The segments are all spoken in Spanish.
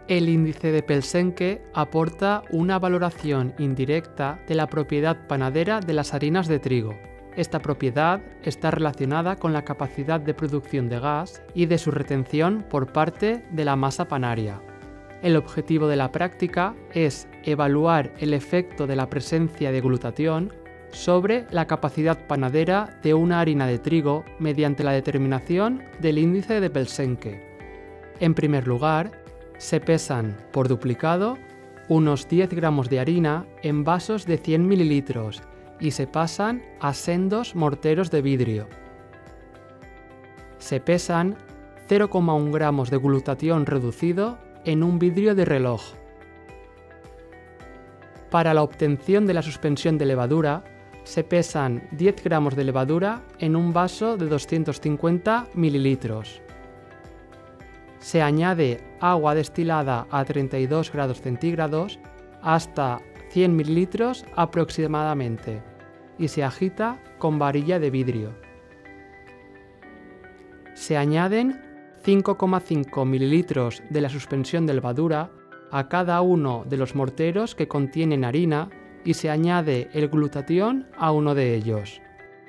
El índice de Pelsenke aporta una valoración indirecta de la propiedad panadera de las harinas de trigo. Esta propiedad está relacionada con la capacidad de producción de gas y de su retención por parte de la masa panaria. El objetivo de la práctica es evaluar el efecto de la presencia de glutatión sobre la capacidad panadera de una harina de trigo mediante la determinación del índice de Pelsenke. En primer lugar, se pesan por duplicado unos 10 gramos de harina en vasos de 100 mililitros y se pasan a sendos morteros de vidrio. Se pesan 0,1 gramos de glutatión reducido en un vidrio de reloj. Para la obtención de la suspensión de levadura, se pesan 10 gramos de levadura en un vaso de 250 mililitros. Se añade agua destilada a 32 grados centígrados hasta 100 mililitros aproximadamente y se agita con varilla de vidrio. Se añaden 5,5 mililitros de la suspensión de levadura a cada uno de los morteros que contienen harina y se añade el glutatión a uno de ellos.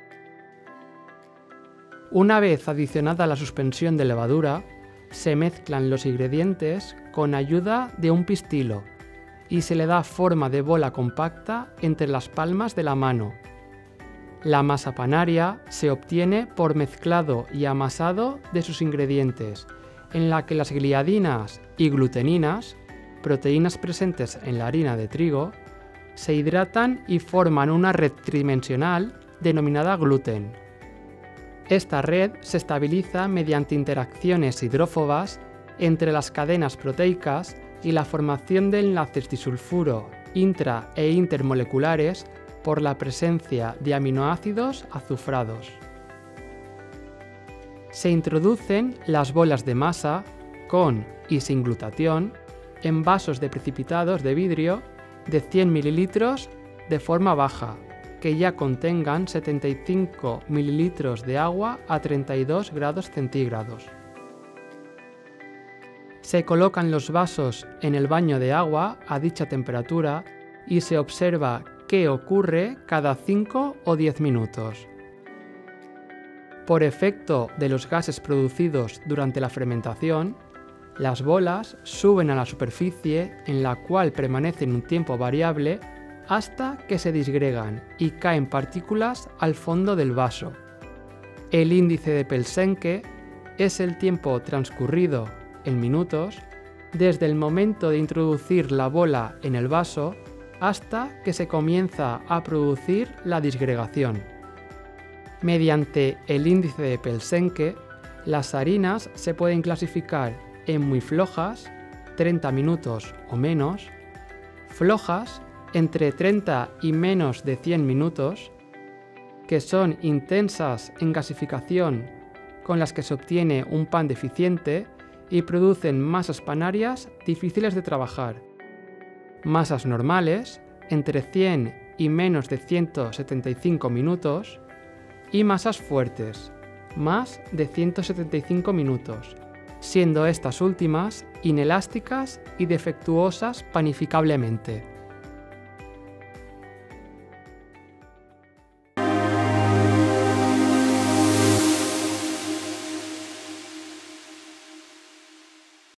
Una vez adicionada la suspensión de levadura, se mezclan los ingredientes con ayuda de un pistilo y se le da forma de bola compacta entre las palmas de la mano. La masa panaria se obtiene por mezclado y amasado de sus ingredientes, en la que las gliadinas y gluteninas, proteínas presentes en la harina de trigo, se hidratan y forman una red tridimensional denominada gluten. Esta red se estabiliza mediante interacciones hidrófobas entre las cadenas proteicas y la formación de enlaces disulfuro intra- e intermoleculares por la presencia de aminoácidos azufrados. Se introducen las bolas de masa, con y sin glutatión, en vasos de precipitados de vidrio de 100 mililitros de forma baja, que ya contengan 75 mililitros de agua a 32 grados centígrados. Se colocan los vasos en el baño de agua a dicha temperatura y se observa qué ocurre cada 5 o 10 minutos. Por efecto de los gases producidos durante la fermentación, las bolas suben a la superficie en la cual permanecen un tiempo variable hasta que se disgregan y caen partículas al fondo del vaso. El índice de Pelsenke es el tiempo transcurrido en minutos desde el momento de introducir la bola en el vaso hasta que se comienza a producir la disgregación. Mediante el índice de Pelsenke, las harinas se pueden clasificar en muy flojas, 30 minutos o menos, flojas, entre 30 y menos de 100 minutos, que son intensas en gasificación con las que se obtiene un pan deficiente y producen masas panarias difíciles de trabajar, masas normales, entre 100 y menos de 175 minutos, y masas fuertes, más de 175 minutos, siendo estas últimas inelásticas y defectuosas panificablemente.